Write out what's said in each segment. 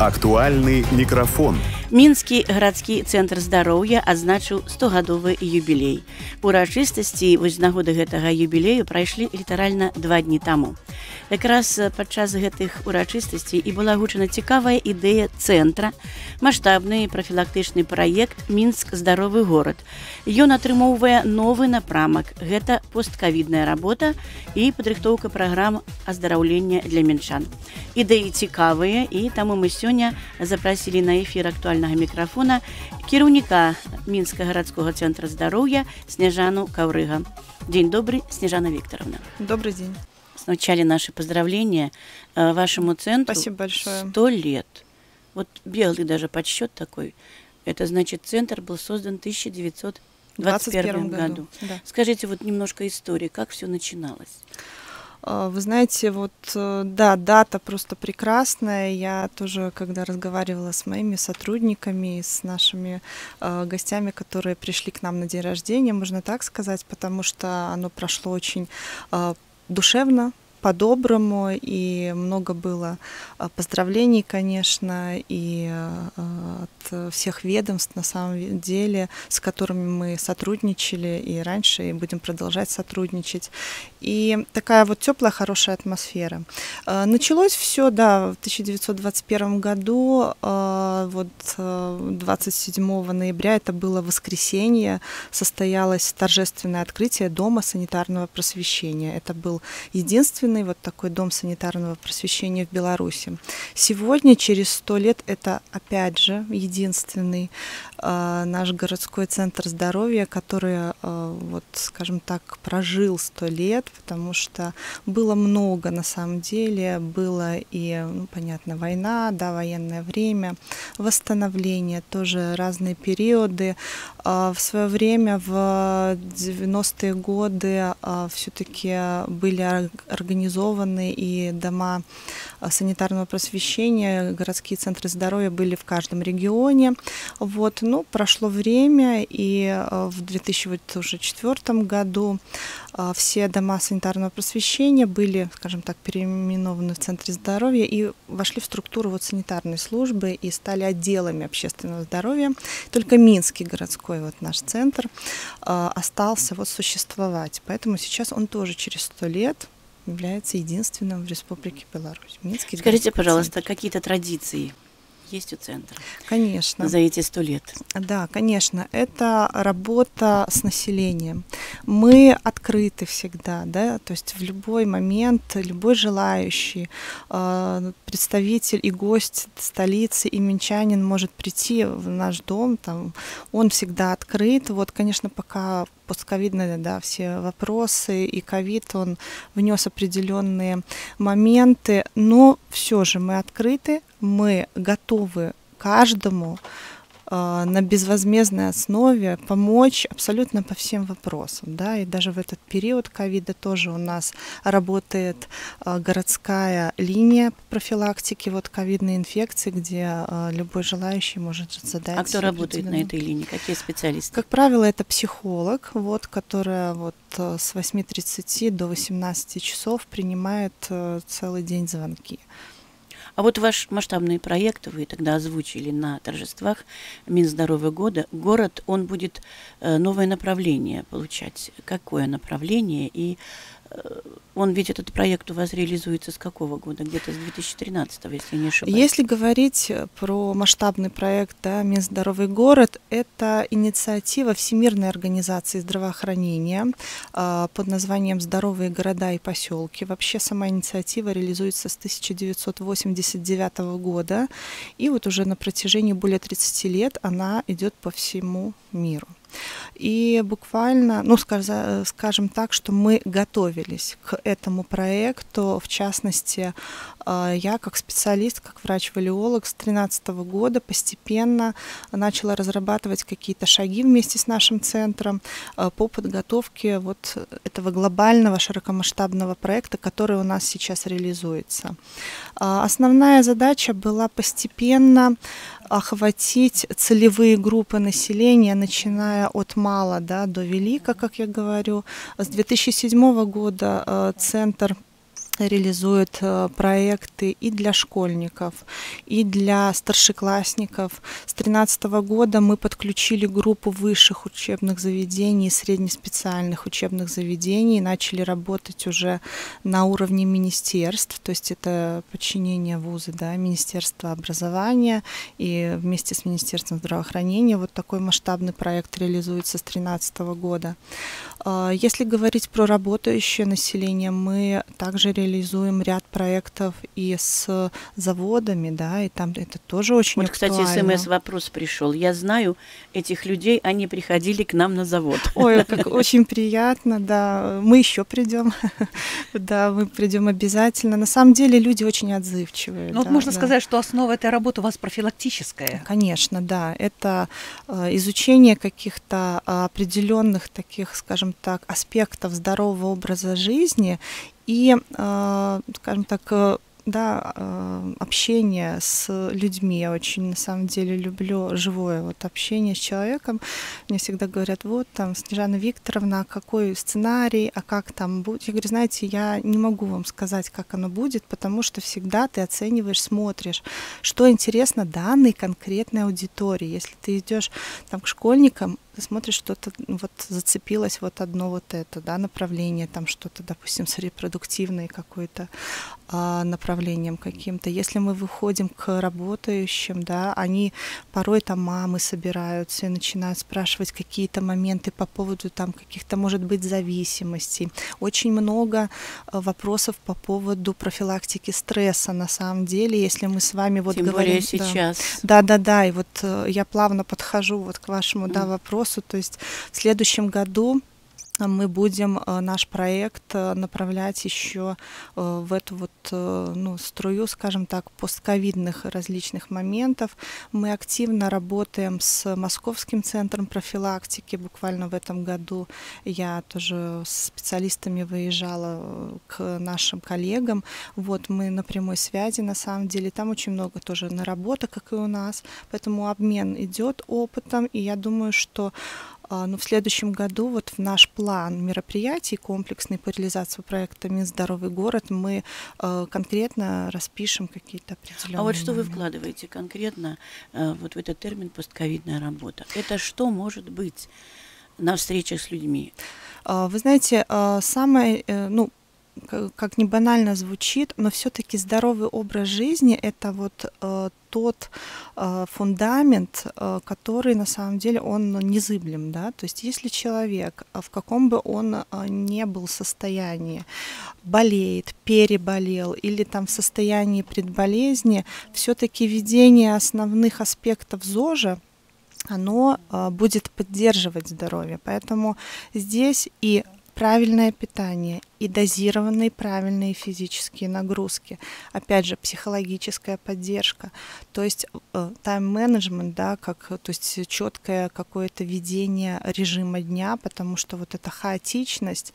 Актуальный микрофон. Мінскі гарадскі цэнтр здароўя адзначыў 100гадовы юбілей. Урачыстасці з нагоды гэтага юбілею прайшлі літаральна 2 дні таму. Якраз падчас гэтых урачыстасцей і была агучана цікавая ідэя цэнтра, маштабны прафілактычны праект «Мінск здаровы горад». Ён атрымоўвае новы напрамак. Гэта посткавідная работа і падрыхтоўка праграм аздараўлення для мінчан. Ідэі цікавыя, і таму мы сёння запрасілі на эфір актуальнага микрофона кіраўніка Мінскага гарадского центра здоровья Снежану Каўрыга. День добрый, Снежана Викторовна. Добрый день. Вначале наши поздравления вашему центру. Спасибо большое. 100 лет. Вот беглый даже подсчет такой. Это значит, центр был создан в 1921 году. Да. Скажите вот немножко истории, как все начиналось? Вы знаете, вот да, дата просто прекрасная. Я тоже, когда разговаривала с моими сотрудниками, с нашими гостями, которые пришли к нам на день рождения, можно так сказать, потому что оно прошло очень душевно, по-доброму, и много было поздравлений, конечно, и от всех ведомств, на самом деле, с которыми мы сотрудничали и раньше, и будем продолжать сотрудничать. И такая вот теплая, хорошая атмосфера. Началось все, да, в 1921 году, вот 27 ноября, это было воскресенье, состоялось торжественное открытие Дома санитарного просвещения. Это был единственный вот такой дом санитарного просвещения в Беларуси. Сегодня, через 100 лет, это опять же единственный наш городской центр здоровья, который, вот, скажем так, прожил 100 лет, потому что было много, на самом деле, было и, ну, понятно, война, да, военное время, восстановление, тоже разные периоды. В свое время, в 90-е годы, все-таки были организованы и дома санитарного просвещения, городские центры здоровья были в каждом регионе. Вот, ну, прошло время, и в 2004 году все дома санитарного просвещения были, скажем так, переименованы в центре здоровья и вошли в структуру вот санитарной службы и стали отделами общественного здоровья. Только Минский городской вот наш центр остался вот существовать. Поэтому сейчас он тоже через 100 лет является единственным в Республике Беларусь. Минский. Скажите, пожалуйста, какие-то традиции есть у центра? Конечно. За эти 100 лет? Да, конечно. Это работа с населением. Мы открыты всегда, да, то есть в любой момент любой желающий, представитель и гость столицы, и минчанин может прийти в наш дом, там, он всегда открыт. Вот, конечно, пока постковидные, да, все вопросы, и ковид, он внес определенные моменты, но все же мы открыты, мы готовы каждому на безвозмездной основе помочь абсолютно по всем вопросам, да, и даже в этот период ковида тоже у нас работает городская линия профилактики вот ковидной инфекции, где любой желающий может задать. А кто работает на этой линии? Какие специалисты? Как правило, это психолог, вот, которая вот с 8:30 до 18 часов принимает целый день звонки. А вот ваш масштабный проект вы тогда озвучили на торжествах Минздоровый город, он будет новое направление получать. Какое направление? И он ведь этот проект у вас реализуется с какого года? Где-то с 2013, если не ошибаюсь. Если говорить про масштабный проект, да, Минздоровый город, это инициатива Всемирной организации здравоохранения под названием «Здоровые города и поселки». Вообще сама инициатива реализуется с 1989 года, и вот уже на протяжении более 30 лет она идет по всему миру. И буквально, ну, скажем так, что мы готовились к этому проекту. В частности, я как специалист, как врач-валиолог с 2013 года постепенно начала разрабатывать какие-то шаги вместе с нашим центром по подготовке вот этого глобального широкомасштабного проекта, который у нас сейчас реализуется. Основная задача была постепенно охватить целевые группы населения, начиная от мала, да, до велика, как я говорю. С 2007 года центр реализует проекты и для школьников, и для старшеклассников. С 2013 года мы подключили группу высших учебных заведений, среднеспециальных учебных заведений, начали работать уже на уровне министерств, то есть это подчинение вуза, да, Министерства образования, и вместе с Министерством здравоохранения вот такой масштабный проект реализуется с 2013 года. Если говорить про работающее население, мы также реализуем ряд проектов и с заводами, да, и там это тоже очень вот, актуально. Кстати, СМС-вопрос пришел. Я знаю этих людей, они приходили к нам на завод. Ой, как очень приятно, да. Мы еще придем, да, мы придем обязательно. На самом деле люди очень отзывчивые. Ну, вот можно сказать, что основа этой работы у вас профилактическая. Конечно, да. Это изучение каких-то определенных таких, скажем так, аспектов здорового образа жизни и, скажем так, да, общение с людьми. Я очень, на самом деле, люблю живое вот общение с человеком. Мне всегда говорят, вот там, Снежана Викторовна, а какой сценарий, а как там будет? Я говорю, знаете, я не могу вам сказать, как оно будет, потому что всегда ты оцениваешь, смотришь, что интересно данной конкретной аудитории. Если ты идешь там к школьникам, ты смотришь, что-то вот зацепилось вот одно вот это, да, направление, там что-то, допустим, с репродуктивной какой-то направлением каким-то. Если мы выходим к работающим, да, они порой там мамы собираются и начинают спрашивать какие-то моменты по поводу там каких-то, может быть, зависимостей. Очень много вопросов по поводу профилактики стресса, на самом деле, если мы с вами вот тем говорим... более сейчас. Да, и вот я плавно подхожу вот к вашему, да, вопросу. То есть в следующем году мы будем наш проект направлять еще в эту вот, ну, струю, скажем так, постковидных различных моментов. Мы активно работаем с Московским центром профилактики. Буквально в этом году я тоже с специалистами выезжала к нашим коллегам. Вот мы на прямой связи, на самом деле. Там очень много тоже наработок, как и у нас. Поэтому обмен идет опытом. И я думаю, что в следующем году вот в наш план мероприятий комплексный по реализации проекта «Минздоровый город» мы конкретно распишем какие-то определенные. А вот что моменты. вы вкладываете конкретно вот в этот термин «постковидная работа»? Это что может быть на встречах с людьми? Вы знаете, самое, ну, как не банально звучит, но все-таки здоровый образ жизни – это вот тот фундамент, который на самом деле он незыблем, да, то есть если человек, в каком бы он не был состоянии, болеет, переболел или там в состоянии предболезни, все-таки ведение основных аспектов ЗОЖа, оно будет поддерживать здоровье, поэтому здесь и правильное питание, и дозированные правильные физические нагрузки. Опять же, психологическая поддержка. То есть тайм-менеджмент, да, то есть четкое какое-то ведение режима дня, потому что вот эта хаотичность,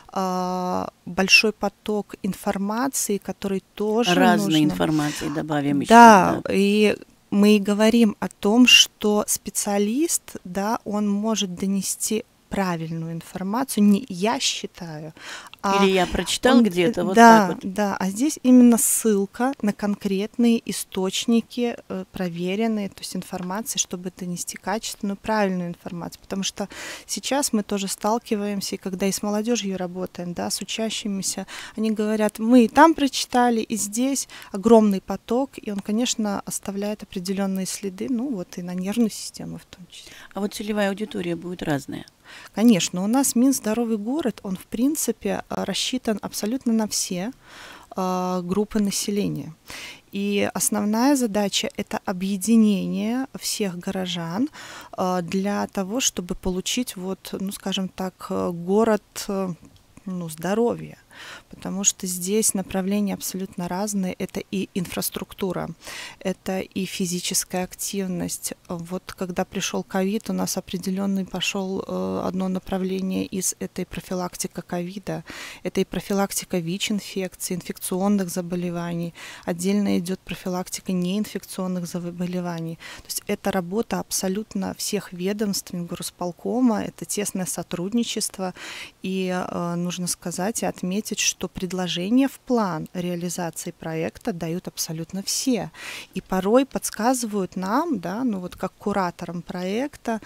большой поток информации, который тоже разной нужно... информации добавим еще. Да, и мы и говорим о том, что специалист, да, он может донести правильную информацию, не я считаю, или я прочитал где-то, вот да, так вот. Да, а здесь именно ссылка на конкретные источники, проверенные, то есть информации, чтобы донести качественную, правильную информацию. Потому что сейчас мы тоже сталкиваемся, и когда и с молодежью работаем, да, с учащимися, они говорят, мы и там прочитали, и здесь огромный поток, и он, конечно, оставляет определенные следы, ну вот и на нервную систему в том числе. А вот целевая аудитория будет разная? Конечно, у нас Минздоровый город, он в принципе рассчитан абсолютно на все группы населения. И основная задача – это объединение всех горожан для того, чтобы получить, вот, ну, скажем так, город, ну, здоровья. Потому что здесь направления абсолютно разные. Это и инфраструктура, это и физическая активность. Вот когда пришел ковид, у нас определенный пошел одно направление из этой профилактика ковида. Это и профилактика ВИЧ-инфекций, инфекционных заболеваний. Отдельно идет профилактика неинфекционных заболеваний. То есть это работа абсолютно всех ведомств Горосполкома, это тесное сотрудничество. И нужно сказать и отметить, заметить, что предложения в план реализации проекта дают абсолютно все. И порой подсказывают нам, да, ну вот как кураторам проекта,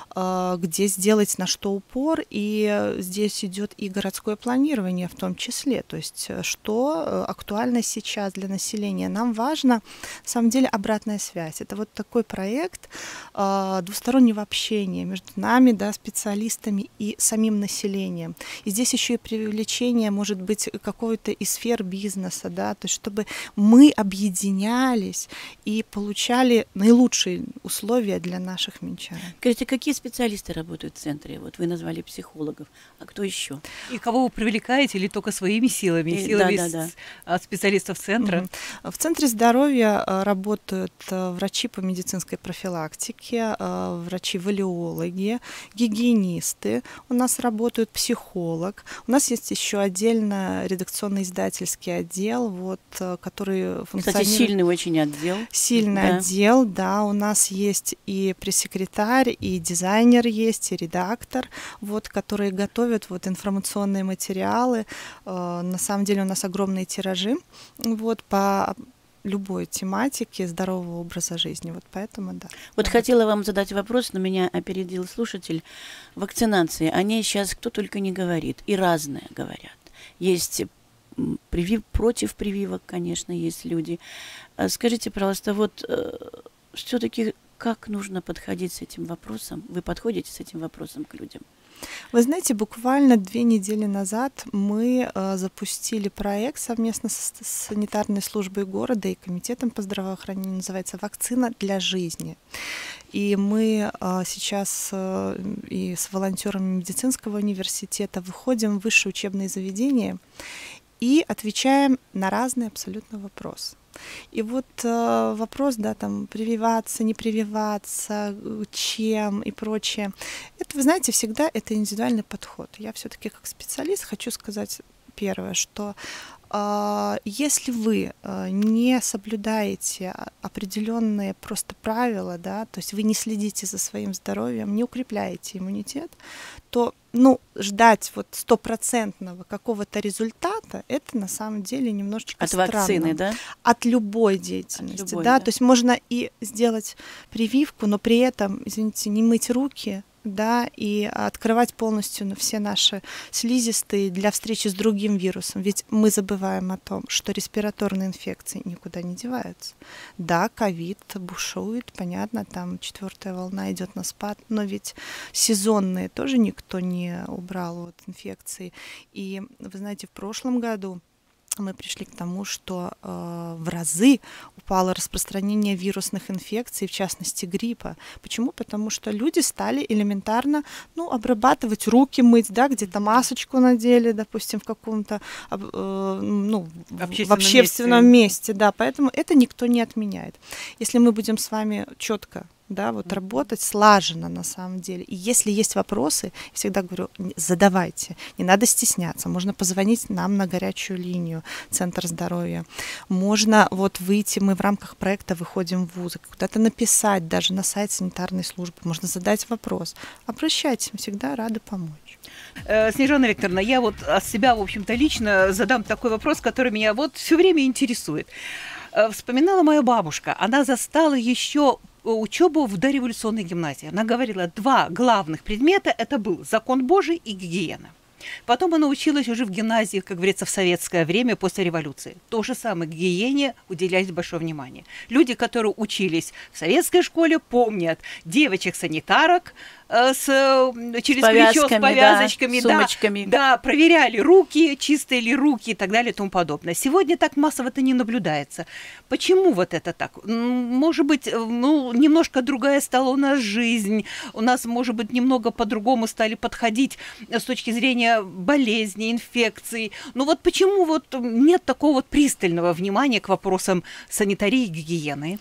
где сделать на что упор. И здесь идет и городское планирование в том числе. То есть что актуально сейчас для населения. Нам важно, на самом деле, обратная связь. Это вот такой проект двустороннего общения между нами, да, специалистами и самим населением. И здесь еще и привлечение, может быть, какой-то из сфер бизнеса, да, то есть чтобы мы объединялись и получали наилучшие условия для наших минчан. Скажите, какие специалисты работают в центре? Вот вы назвали психологов, а кто еще? И кого вы привлекаете или только своими силами, специалистов центра? В центре здоровья работают врачи по медицинской профилактике, врачи-валиологи, гигиенисты, у нас работают психолог, у нас есть еще отдельно редакционно-издательский отдел, вот, который функционирует. Кстати, сильный очень отдел. Сильный отдел, да, у нас есть и пресс-секретарь, и дизайнер есть, и редактор, вот, которые готовят вот информационные материалы. На самом деле у нас огромные тиражи, вот, по любой тематики здорового образа жизни. Вот поэтому, да. Вот хотела вам задать вопрос, но меня опередил слушатель. Вакцинации, о ней сейчас кто только не говорит, и разное говорят. Есть против прививок, конечно, есть люди. Скажите, пожалуйста, вот все-таки как нужно подходить с этим вопросом? Вы подходите с этим вопросом к людям? Вы знаете, буквально 2 недели назад мы запустили проект совместно с санитарной службой города и комитетом по здравоохранению, называется «Вакцина для жизни». И мы сейчас и с волонтерами медицинского университета выходим в высшие учебные заведения и отвечаем на разные абсолютно вопросы. И вот вопрос, да, там, прививаться, не прививаться, чем и прочее, это, вы знаете, всегда это индивидуальный подход. Я все-таки как специалист хочу сказать первое, что если вы не соблюдаете определенные просто правила, да, то есть вы не следите за своим здоровьем, не укрепляете иммунитет, то ждать вот 100% какого-то результата, это на самом деле немножечко странно. От вакцины, да? От любой деятельности, да? То есть можно и сделать прививку, но при этом, извините, не мыть руки, да, и открывать полностью все наши слизистые для встречи с другим вирусом. Ведь мы забываем о том, что респираторные инфекции никуда не деваются. Да, ковид бушует, понятно, там 4-я волна идет на спад, но ведь сезонные тоже никто не убрал от инфекции. И вы знаете, в прошлом году мы пришли к тому, что в разы упало распространение вирусных инфекций, в частности гриппа. Почему? Потому что люди стали элементарно обрабатывать руки, мыть, да, где-то масочку надели, допустим, в каком-то в общественном месте, да, поэтому это никто не отменяет. Если мы будем с вами четко, да, вот работать слаженно на самом деле. И если есть вопросы, я всегда говорю, задавайте, не надо стесняться. Можно позвонить нам на горячую линию Центр здоровья. Можно вот выйти, мы в рамках проекта выходим в вузы, куда-то написать даже на сайт санитарной службы. Можно задать вопрос. Обращайтесь, мы всегда рады помочь. Снежана Викторовна, я вот от себя, в общем-то, лично задам такой вопрос, который меня вот все время интересует. Вспоминала моя бабушка, она застала еще учебу в дореволюционной гимназии. Она говорила, 2 главных предмета – это был закон Божий и гигиена. Потом она училась уже в гимназии, как говорится, в советское время, после революции. То же самое, гигиене уделялось большое внимание. Люди, которые учились в советской школе, помнят девочек-санитарок через плечо, с повязочками, да, сумочками. Да, проверяли руки, чистые ли руки и так далее и тому подобное. Сегодня так массово-то не наблюдается. Почему вот это так? Может быть, немножко другая стала у нас жизнь, у нас, может быть, немного по-другому стали подходить с точки зрения болезней, инфекций. Но вот почему вот нет такого вот пристального внимания к вопросам санитарии и гигиены?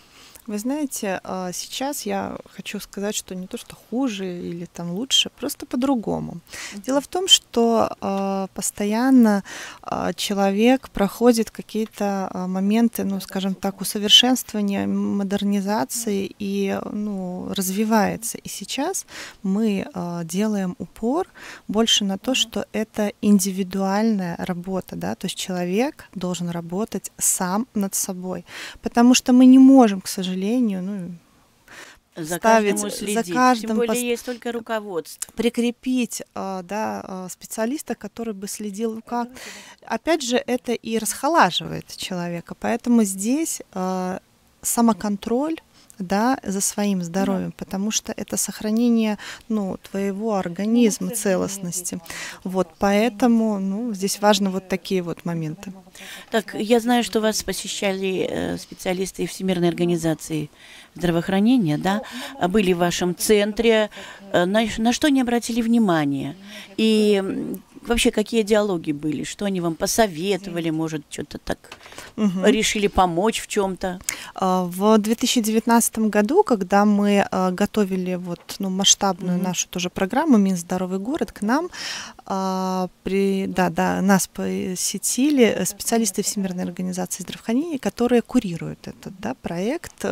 Вы знаете, сейчас я хочу сказать, что не то, что хуже или там лучше, просто по-другому. Дело в том, что постоянно человек проходит какие-то моменты, ну, скажем так, усовершенствования, модернизации и, ну, развивается. И сейчас мы делаем упор больше на то, что это индивидуальная работа, да, то есть человек должен работать сам над собой, потому что мы не можем, к сожалению, ну, За ставить каждым следить. за каждым, Тем более есть только руководство. прикрепить, да, специалиста, который бы следил, как. Опять же, это и расхолаживает человека, поэтому здесь самоконтроль, да, за своим здоровьем, потому что это сохранение, ну, твоего организма, целостности. Вот, поэтому, ну, здесь важно вот такие вот моменты. Так, я знаю, что вас посещали специалисты Всемирной организации здравоохранения, да, были в вашем центре. На что они обратили внимание? И вообще, какие диалоги были? Что они вам посоветовали? Может, что-то так решили помочь в чем-то? В 2019 году, когда мы готовили вот, ну, масштабную нашу тоже программу «Минздоровый город», к нам нас посетили специалисты Всемирной организации здравоохранения, которые курируют этот, да, проект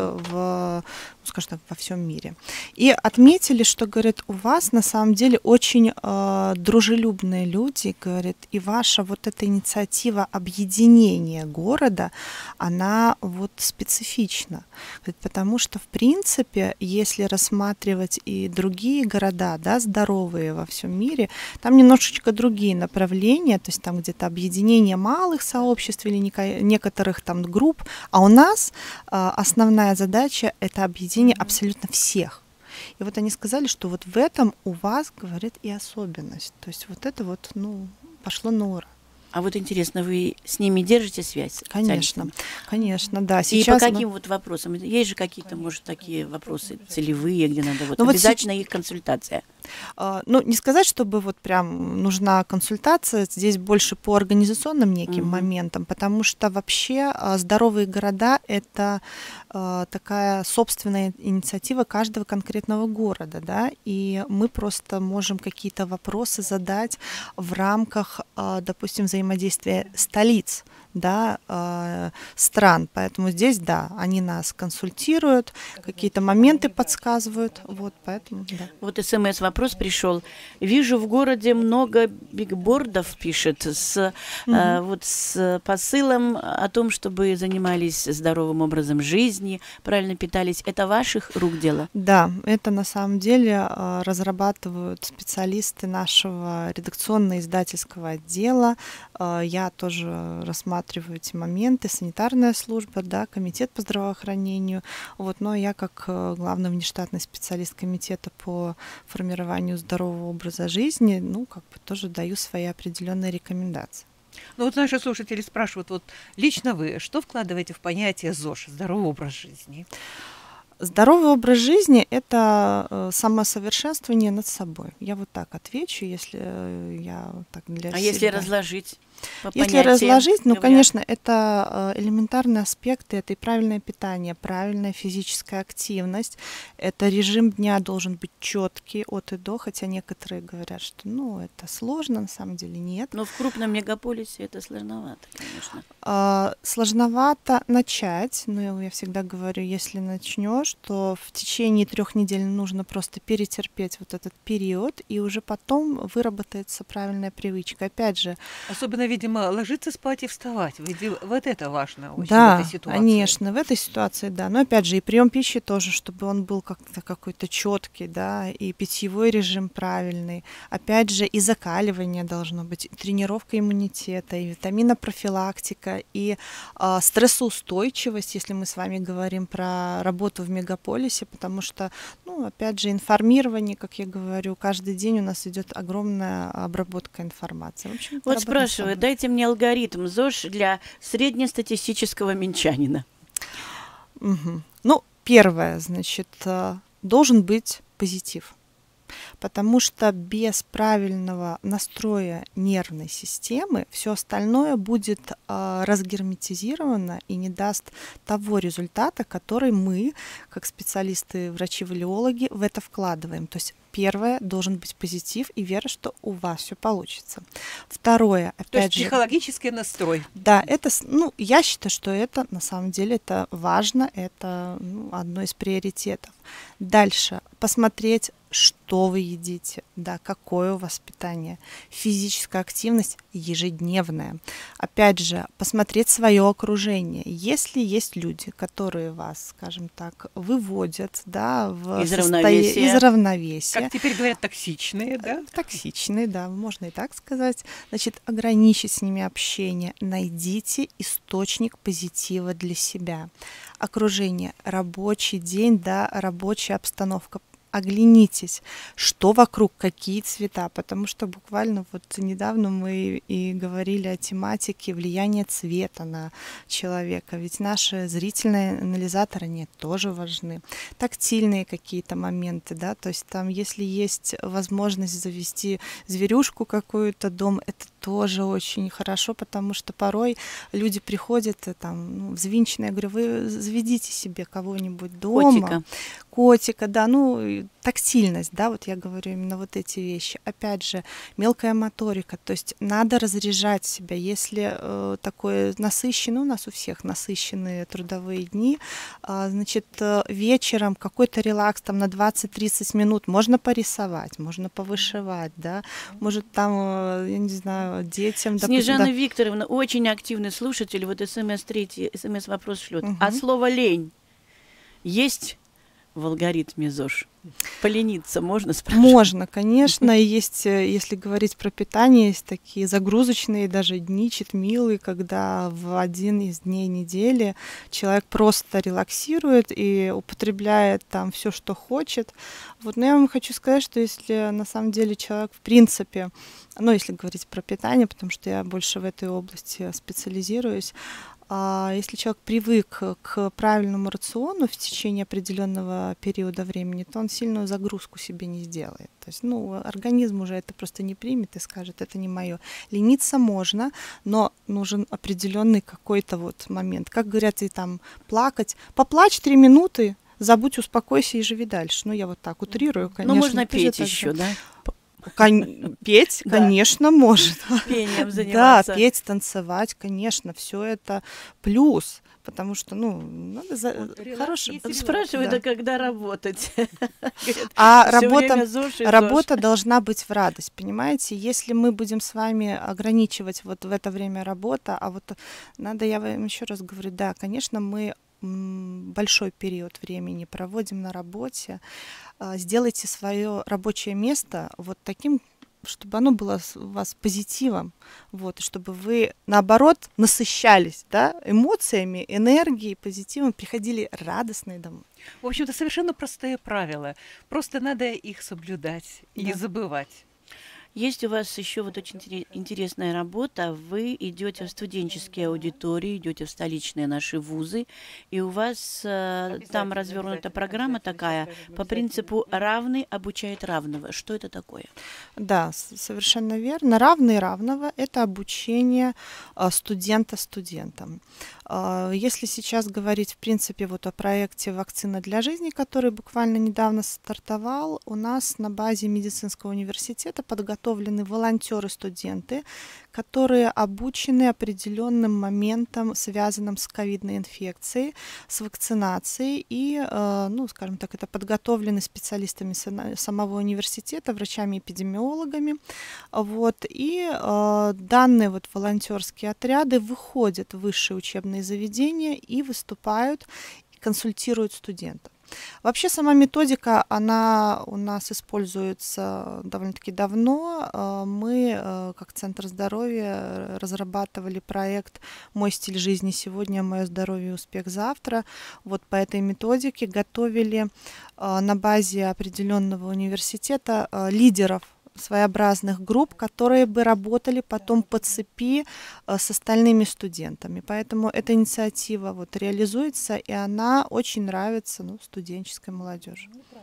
скажем так, во всем мире. И отметили, что, говорят, у вас на самом деле очень дружелюбные люди, говорят, и ваша вот эта инициатива объединения города, она вот специфична. Говорит, потому что, в принципе, если рассматривать и другие города, да, здоровые во всем мире, там немножечко другие направления, то есть там где-то объединение малых сообществ или некоторых там групп, а у нас основная задача — это объединение абсолютно всех. И вот они сказали, что вот в этом у вас, говорит, и особенность. То есть вот это вот, ну, пошло на ура. А вот интересно, вы с ними держите связь? Конечно, конечно, да. И по каким вот вопросам? Есть же какие-то, может, такие вопросы целевые, где надо вот обязательно их консультация? Ну, не сказать, чтобы вот прям нужна консультация, здесь больше по организационным неким моментам, потому что вообще здоровые города — это такая собственная инициатива каждого конкретного города, да, и мы просто можем какие-то вопросы задать в рамках, допустим, взаимодействия столиц, да, стран, поэтому здесь, да, они нас консультируют, какие-то моменты подсказывают, вот, поэтому, да. Вот СМС-вопрос пришел. Вижу, в городе много бигбордов, пишет, вот с посылом о том, чтобы занимались здоровым образом жизни, правильно питались. Это ваших рук дело? Да, это на самом деле разрабатывают специалисты нашего редакционно-издательского отдела. Я тоже рассматриваю эти моменты, санитарная служба, да, комитет по здравоохранению, вот, но я как главный внештатный специалист комитета по формированию здорового образа жизни, ну, как бы тоже даю свои определенные рекомендации. Ну вот наши слушатели спрашивают, вот лично вы что вкладываете в понятие ЗОЖ, здоровый образ жизни? Здоровый образ жизни — это самосовершенствование над собой. Я вот так отвечу, если я так для себя. А если разложить? Если разложить, ну, конечно, это элементарные аспекты, это и правильное питание, правильная физическая активность, это режим дня должен быть четкий от и до, хотя некоторые говорят, что, ну, это сложно, на самом деле нет. Но в крупном мегаполисе это сложновато, конечно. Сложновато начать, но я всегда говорю, если начнешь, то в течение 3 недель нужно просто перетерпеть вот этот период, и уже потом выработается правильная привычка. Опять же, особенно, видимо, ложиться спать и вставать. Вот это важно очень, да, в этой ситуации. Конечно, в этой ситуации, да. Но опять же, и прием пищи тоже, чтобы он был как-то какой-то четкий, да, и питьевой режим правильный. Опять же, и закаливание должно быть, и тренировка иммунитета, и витаминопрофилактика, и стрессоустойчивость, если мы с вами говорим про работу в мегаполисе, потому что, ну, опять же, информирование, как я говорю, каждый день у нас идет огромная обработка информации. В общем, вот спрашиваю, дайте мне алгоритм ЗОЖ для среднестатистического минчанина. Ну, первое, значит, должен быть позитив. потому что без правильного настроя нервной системы все остальное будет разгерметизировано и не даст того результата, который мы, как специалисты, врачи-валиологи, в это вкладываем. То есть первое, должен быть позитив и вера, что у вас все получится. Второе, опять То есть же, психологический настрой. да, это, ну, я считаю, что это на самом деле это важно, это одно из приоритетов. Дальше посмотреть, что вы едите, да, какое у вас питание, физическая активность ежедневная. Опять же, посмотреть свое окружение. Если есть люди, которые вас, скажем так, выводят, да, из равновесия, как теперь говорят, токсичные, да? Токсичные, да, можно и так сказать. Значит, ограничить с ними общение. Найдите источник позитива для себя. Окружение, рабочий день, да, рабочая обстановка. Оглянитесь, что вокруг, какие цвета, потому что буквально вот недавно мы и говорили о тематике влияния цвета на человека, ведь наши зрительные анализаторы, они тоже важны. Тактильные какие-то моменты, да, то есть там, если есть возможность завести зверюшку какую-то, дом, это тоже очень хорошо, потому что порой люди приходят там, взвинченные, я говорю, вы заведите себе кого-нибудь дома. Котика, да, тактильность, да, вот я говорю именно вот эти вещи. Опять же, мелкая моторика, то есть надо разряжать себя, если такое насыщенное, у нас у всех насыщенные трудовые дни, значит, вечером какой-то релакс там на 20-30 минут, можно порисовать, можно повышивать, да, может там, я не знаю, детям... Снежана Викторовна, очень активный слушатель, вот СМС-вопрос шлет. А слово «лень» есть в алгоритме ЗОЖ? Полениться можно, спрашивать? Можно, конечно. Есть, если говорить про питание, есть такие загрузочные даже дни, читмилы, когда в один из дней недели человек просто релаксирует и употребляет там все, что хочет. Вот, но я вам хочу сказать, что если на самом деле человек в принципе, если говорить про питание, потому что я больше в этой области специализируюсь, если человек привык к правильному рациону в течение определенного периода времени, то он сильную загрузку себе не сделает. То есть, организм уже это просто не примет и скажет, это не мое. Лениться можно, но нужен определенный какой-то вот момент. Как говорят, и там плакать. Поплачь 3 минуты, забудь, успокойся и живи дальше. Я вот так утрирую, конечно. Можно петь еще, да? Петь, конечно, может. Пением заниматься. Да, петь, танцевать, конечно, все это плюс, потому что, надо хорошо. Спрашивают, а когда работать? А работа должна быть в радость, понимаете? Если мы будем с вами ограничивать вот в это время работа, я вам еще раз говорю, да, конечно, мы большой период времени проводим на работе, сделайте свое рабочее место вот таким, чтобы оно было у вас позитивом, и чтобы вы, наоборот, насыщались, да, эмоциями, энергией, позитивом, приходили радостные домой. В общем-то, совершенно простые правила, просто надо их соблюдать и не забывать. Есть у вас еще вот очень интересная работа. Вы идете в студенческие аудитории, идете в столичные наши вузы, и у вас там развернута программа такая по принципу «равный обучает равного». Что это такое? Да, совершенно верно. Равный равного – это обучение студента студентам. Если сейчас говорить, в принципе, вот о проекте «Вакцина для жизни», который буквально недавно стартовал, у нас на базе медицинского университета подготовлены волонтеры-студенты, которые обучены определенным моментам, связанным с ковидной инфекцией, с вакцинацией, и, скажем так, это подготовлены специалистами самого университета, врачами-эпидемиологами. И данные волонтерские отряды выходят в высшие учебные заведения и выступают, консультируют студентов. Вообще сама методика, она у нас используется довольно-таки давно. Мы, как Центр здоровья, разрабатывали проект «Мой стиль жизни сегодня, мое здоровье и успех завтра». Вот по этой методике готовили на базе определенного университета лидеров своеобразных групп, которые бы работали потом по цепи с остальными студентами. Поэтому эта инициатива реализуется, и она очень нравится студенческой молодежи.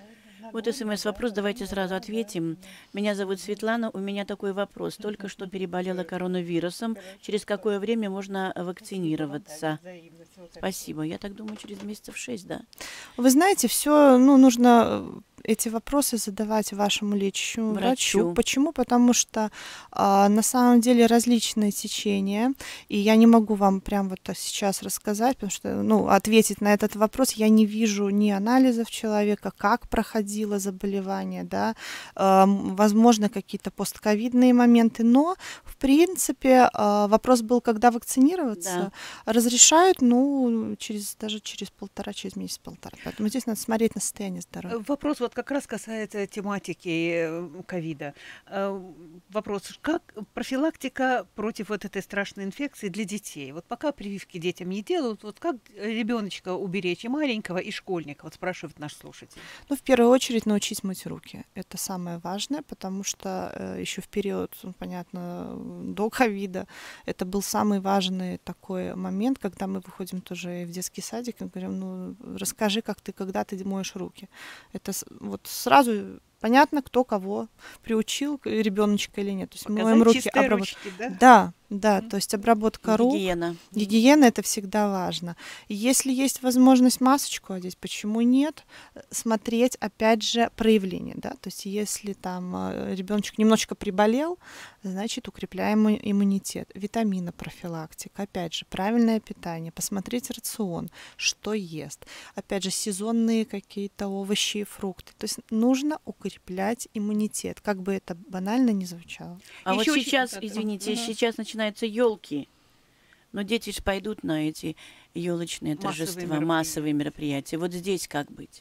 Вот СМС-вопрос, давайте сразу ответим. Меня зовут Светлана, у меня такой вопрос. Только что переболела коронавирусом. Через какое время можно вакцинироваться? Спасибо. Я так думаю, через месяцев 6, да? Вы знаете, все, нужно эти вопросы задавать вашему лечащему врачу. Почему? Потому что на самом деле различные течения, и я не могу вам прям вот сейчас рассказать, потому что, ответить на этот вопрос я не вижу ни анализов человека, как проходило заболевание, да, возможно, какие-то постковидные моменты, но, в принципе, вопрос был, когда вакцинироваться, да. Разрешают, даже через месяц-полтора. Поэтому здесь надо смотреть на состояние здоровья. Вопрос вот как раз касается тематики ковида. Вопрос, как профилактика против вот этой страшной инфекции для детей? Вот пока прививки детям не делают, вот как ребеночка уберечь и маленького, и школьника? Вот спрашивает наш слушатель. В первую очередь научить мыть руки. Это самое важное, потому что еще в период, понятно, до ковида, это был самый важный такой момент, когда мы выходим тоже в детский садик и говорим, расскажи, когда ты моешь руки. Это вот сразу понятно, кто кого приучил, ребеночка или нет. То есть моем руки, ручки, да? Да, то есть обработка рук. Гигиена это всегда важно. Если есть возможность масочку одеть, почему нет? Смотреть, опять же, проявление, да, то есть если там ребеночек немножечко приболел, значит, укрепляем иммунитет. Витамины, профилактика, опять же, правильное питание, посмотреть рацион, что ест. Опять же, сезонные какие-то овощи и фрукты. То есть нужно укреплять иммунитет, как бы это банально ни звучало. А вот сейчас, извините, сейчас начинаются елки, но дети же пойдут на эти елочные торжества, массовые мероприятия. Вот здесь как быть?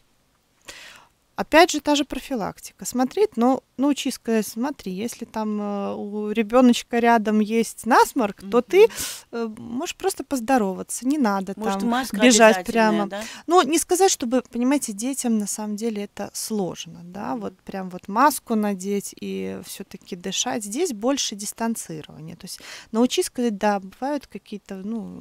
Опять же, та же профилактика. Смотреть, научись сказать, смотри, если там у ребеночка рядом есть насморк, то ты можешь просто поздороваться, не надо там бежать прямо. Да? Не сказать, чтобы, понимаете, детям на самом деле это сложно, да, вот прям вот маску надеть и все-таки дышать. Здесь больше дистанцирования. То есть научись сказать, да, бывают какие-то,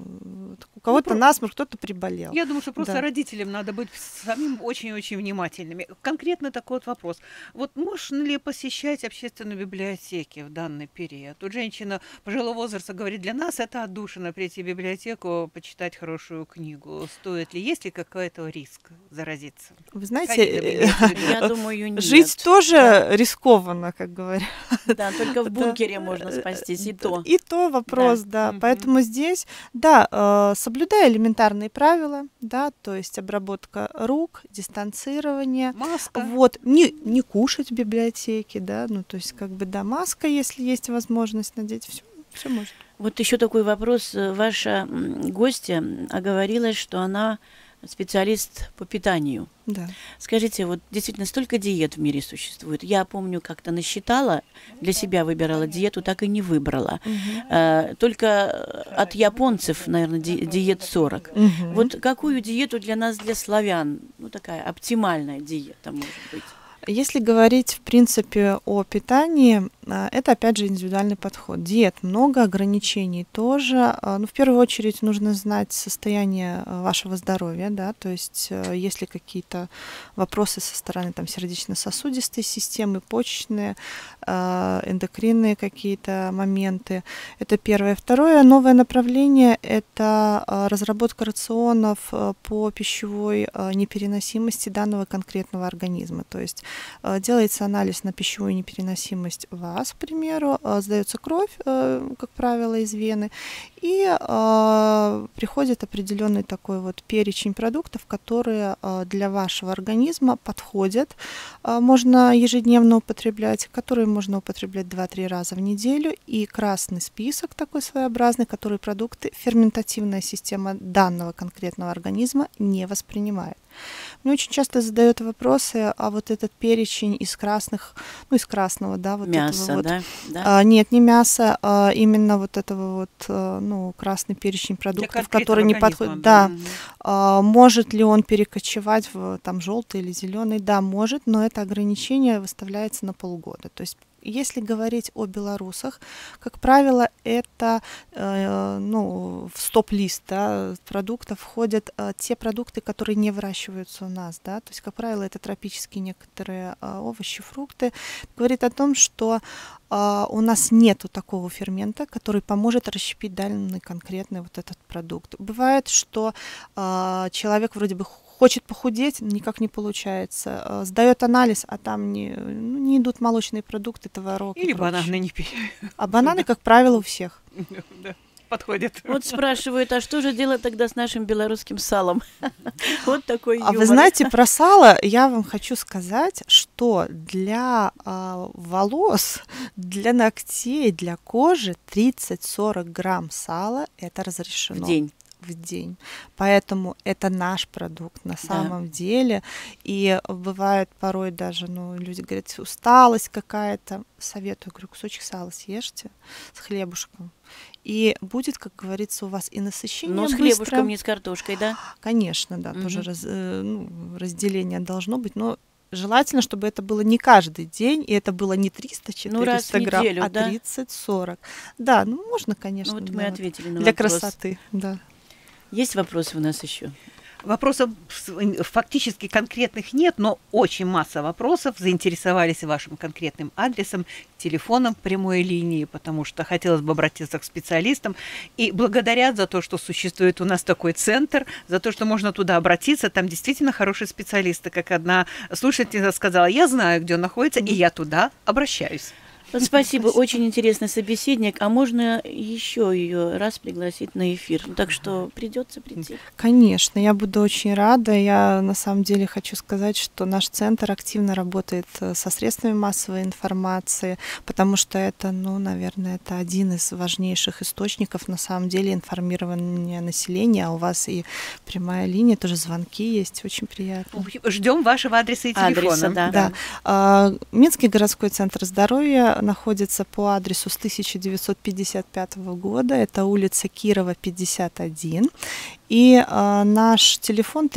у кого-то насморк, кто-то приболел. Я думаю, что просто родителям надо быть самим очень-очень внимательными. Конкретно такой вот вопрос. Вот можно ли посещать общественные библиотеки в данный период? Тут женщина пожилого возраста говорит, для нас это отдушина прийти в библиотеку, почитать хорошую книгу. Стоит ли, есть ли какой-то риск заразиться? Вы знаете, я думаю, нет. Жить тоже рискованно, как говорят. Да, только в бункере можно спастись, и то. И то вопрос, да. Поэтому здесь, да, соблюдая элементарные правила, да, то есть обработка рук, дистанцирование. Маска. Вот, не кушать в библиотеке, да, то есть маска, если есть возможность надеть, все можно. Вот еще такой вопрос. Ваша гостья оговорилась, что она специалист по питанию. Да. Скажите, вот действительно столько диет в мире существует. Я помню, как-то насчитала, для себя выбирала диету, так и не выбрала. Только от японцев, наверное, диет 40. Вот какую диету для нас, для славян, такая оптимальная диета может быть? Если говорить, в принципе, о питании, это, опять же, индивидуальный подход. Диет много, ограничений тоже. В первую очередь нужно знать состояние вашего здоровья, да, то есть есть ли какие-то вопросы со стороны сердечно-сосудистой системы, почечные, эндокринные какие-то моменты. Это первое. Второе, новое направление – это разработка рационов по пищевой непереносимости данного конкретного организма. То есть делается анализ на пищевую непереносимость вас, к примеру, сдается кровь, как правило, из вены, и приходит определенный такой вот перечень продуктов, которые для вашего организма подходят, можно ежедневно употреблять, которые можно употреблять 2-3 раза в неделю, и красный список такой своеобразный, которые продукты ферментативная система данного конкретного организма не воспринимает. Мне очень часто задают вопросы, а вот этот перечень из красных, из красного, да, вот мясо, этого вот. Да? Нет, не мясо, а именно вот этого вот, красный перечень продуктов, которые не подходят. Да. Может ли он перекочевать в желтый или зеленый? Да, может, но это ограничение выставляется на полгода. То есть Если говорить о белорусах, как правило, это в стоп-лист, да, продуктов входят те продукты, которые не выращиваются у нас, да, то есть, как правило, это тропические некоторые овощи, фрукты. Говорит о том, что у нас нету такого фермента, который поможет расщепить данный конкретный вот этот продукт. Бывает, что человек вроде бы хочет похудеть, никак не получается. Сдает анализ, а там не идут молочные продукты, творог. Или бананы не пили. А бананы, как правило, у всех. Да, подходит. Вот спрашивают, а что же делать тогда с нашим белорусским салом? Вот такой юмор. А вы знаете, про сало я вам хочу сказать, что для волос, для ногтей, для кожи 30-40 грамм сала это разрешено. В день. Поэтому это наш продукт на самом деле. И бывает порой даже, люди говорят, усталость какая-то. Советую, говорю, кусочек сала съешьте с хлебушком. И будет, как говорится, у вас и насыщение быстрое. С хлебушком, не с картошкой, да? Конечно, да, тоже разделение должно быть, но желательно, чтобы это было не каждый день, и это было не 300-400 грамм, неделю, а 30-40. Да, можно, конечно. Вот мы ответили на для вопрос. Красоты, да. Есть вопросы у нас еще? Вопросов фактически конкретных нет, но очень масса вопросов. Заинтересовались вашим конкретным адресом, телефоном прямой линии, потому что хотелось бы обратиться к специалистам. И благодарят за то, что существует у нас такой центр, за то, что можно туда обратиться. Там действительно хорошие специалисты. Как одна слушательница сказала, я знаю, где он находится, и я туда обращаюсь. Спасибо, очень интересный собеседник. А можно еще ее раз пригласить на эфир? Так что придется прийти. Конечно, я буду очень рада. Я на самом деле хочу сказать, что наш центр активно работает со средствами массовой информации, потому что это, наверное, это один из важнейших источников на самом деле информирования населения. А у вас и прямая линия, тоже звонки есть, очень приятно. Ждем вашего адреса и телефона. Да. Минский городской центр здоровья находится по адресу с 1955 года. Это улица Кирова, 51. И наш телефон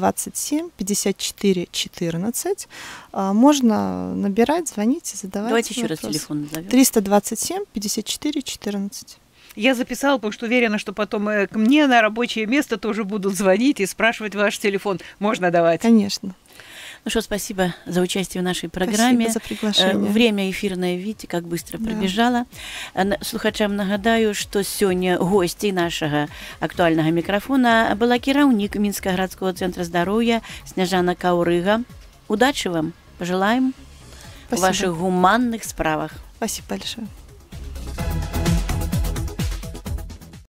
327-54-14. Можно набирать, звонить, задавать Давайте еще вопросы. раз телефон назовем. 327-54-14. Я записала, потому что уверена, что потом к мне на рабочее место тоже будут звонить и спрашивать ваш телефон. Можно давать? Конечно. Ну что, спасибо за участие в нашей программе. Спасибо за приглашение. Время эфирное, видите, как быстро пробежало. Слухачам нагадаю, што сёння госцей нашага актуальнага мікрафона была кіраўнік Мінскага гарадскога цэнтра здароўя Сняжана Каўрыга. Удачи вам, пожелаем в ваших гуманных справах. Спасибо большое.